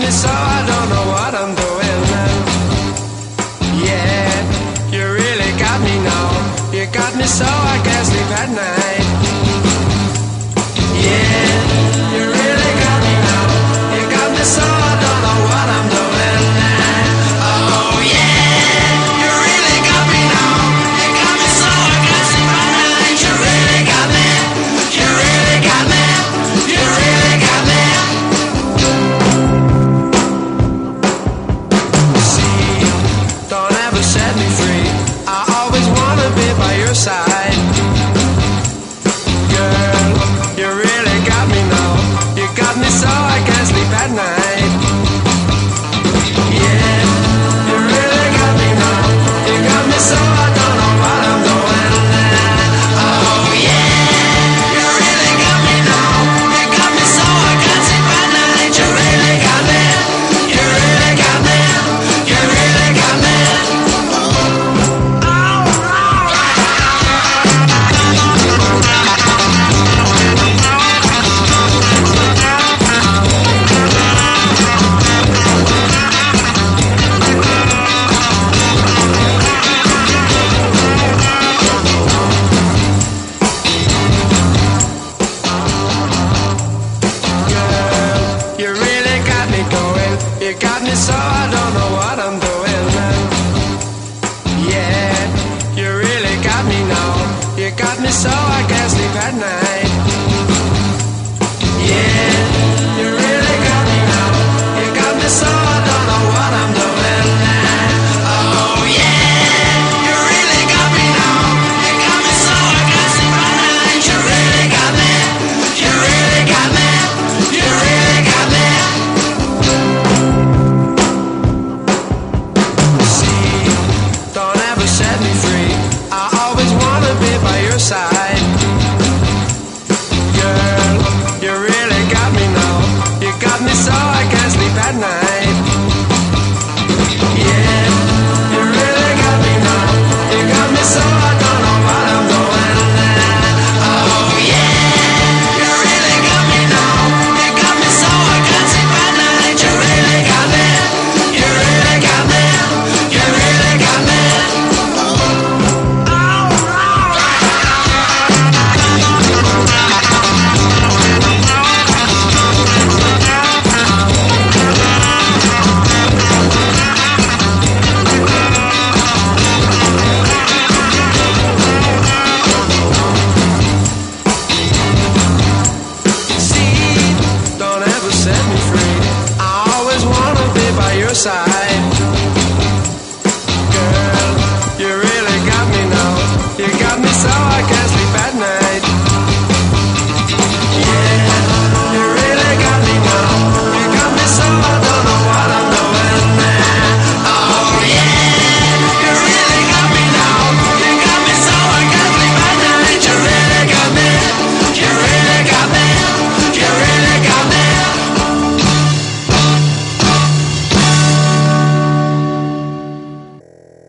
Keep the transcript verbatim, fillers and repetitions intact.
me so I don't know what I'm doing now. Yeah, you really got me now. You got me so I can't sleep at night. Yeah, you really got me now. You got me so I don't know what I'm doing now. Oh yeah, you really got me now. You got me so I can't sleep at night. You really got me. You really got me. You really got me. See, don't ever set me free. I always wanna be by your side. Girl, you really got me now. You got me so I can't sleep at night. Yeah, you really got me now. You got me so I don't know what I'm doing now. Oh yeah, you really got me now. You got me so I can't sleep at night. You really got me. You really got me. You really got me. You really got me going. You got me so I don't know